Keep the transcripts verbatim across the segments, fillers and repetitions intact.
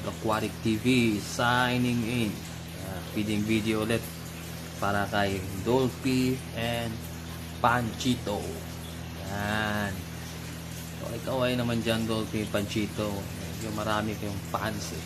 Dynamic Aquatic T V signing in. Uh, feeding video ulit para kay Dolphy and Panchito. Yan. So, ikaw ay naman dyan, Dolphy, Panchito. Medyo marami kayong fans eh.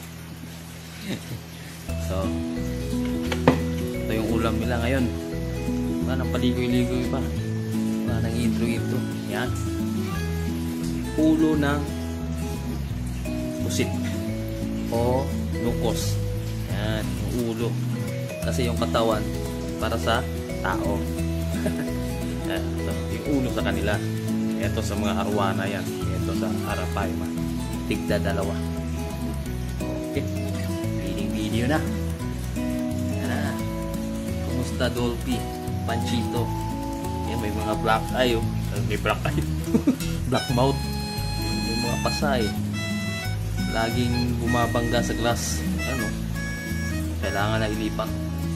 So, ito yung ulam nila ngayon. Wala nang paligoy-ligoy pa. Wala nang intro-intro. Yan. Ulo ng pusit o lukos. Yan, yung ulo. Kasi yung katawan para sa tao. Yan, so, yung ulo sa kanila. Ito sa mga arwana yan. Ito sa Arapaima. Tigda dalawa. Okay. Feeding video na. Yan na. Kumusta, Dolphy? Panchito. Yan, may mga black eye. Oh. May black eye. Black mouth. May mga pasay. Laging bumabangga sa glass. Ano? Kailangan na ilipat.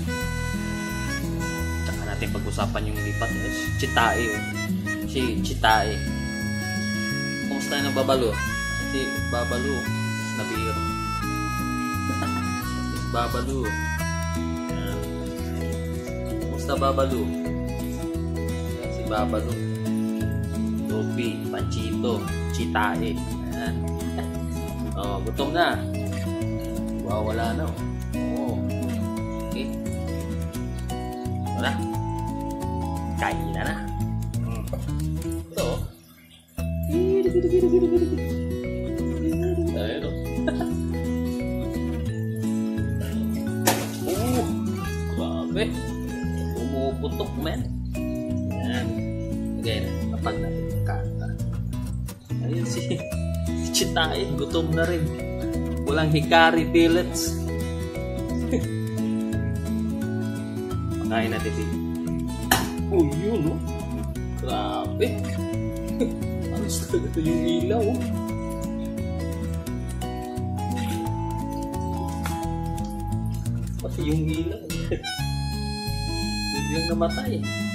Tsaka natin pag-usapan yung lipat. Eh, Chitae. Oh. Si Chitae. Kumusta na babalo? Si Babalo. Nabiro. Babalo. Kumusta Babalo? Si Babalo. Dolphy, Panchito, Chitae. Ayan. Oh, gutom na. Wawala na. Oh. Okay. Wala. Kain na na. Ito. Ayun o. Oh, grabe. Pumuputok, man. Yan. Again, napag natin yung kanta. Ayun si Chitae, gutom na rin. Walang hikari pellets. Pakain natin si oh, yun o. Grabe. Alas talaga yung ilaw. Pati yung ilaw. Biglang namatay.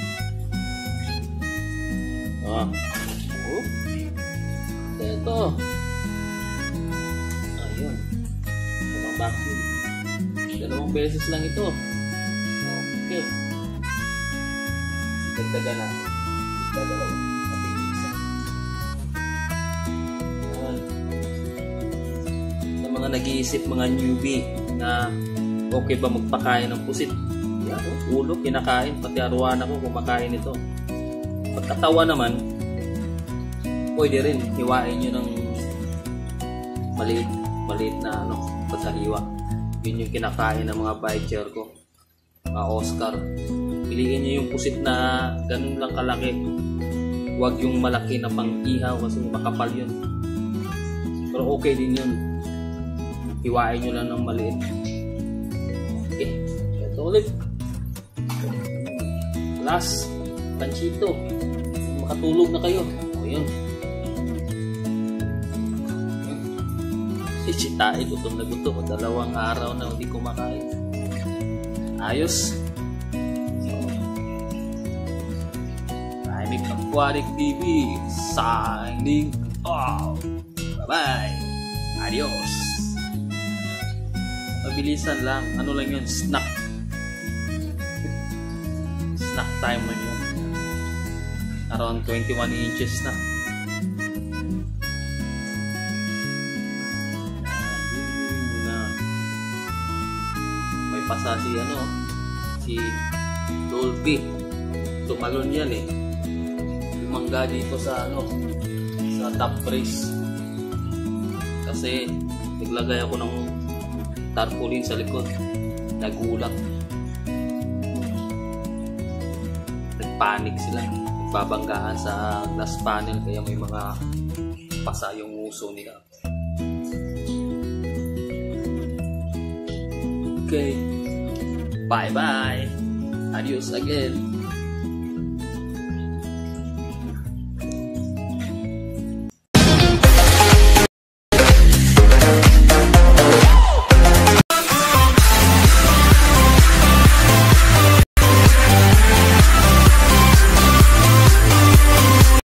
Ah. Oh. Ito. Ayun. Dalawang vacuum. Dalawang beses lang ito. Okay. Dagdagan na. Dalawa. Sa mga nag-iisip, mga newbie na okay ba magpakain ng pusit? Yan, oh, ulo, kinakain. Pati arwana ko kumakain ito. Pagkatawa naman, pwede rin hiwain nyo ng maliit, maliit na ano, pagkahiwa. Yun yung kinakain ng mga biker ko, mga Oscar. Piliin nyo yung pusit na ganun lang kalaki. Huwag yung malaki na pang-ihaw kasi makapal yun. Pero okay din yun. Hiwain nyo lang ng maliit. Okay. Ito ulit. Last. Panchito. Makatulog na kayo. O yun. Si Chitae gutom na gutom. Dalawang araw na hindi kumakain. Ayos. Dynamic Aquatic T V signing off. Bye-bye. Adios. Mabilisan lang. Ano lang yun? Snack. Snack time lang yun. Around twenty-one inches na. May pasa si ano, si Dolphy. Tumalon yan eh. Lumangga dito sa ano, sa top brace. Kasi naglagay ako ng tarpaulin sa likod. Nagulat. Nagpanik sila. Babanggaan sa glass panel kaya may mga pasa yung uso nila. Okay. Bye bye. Adios again.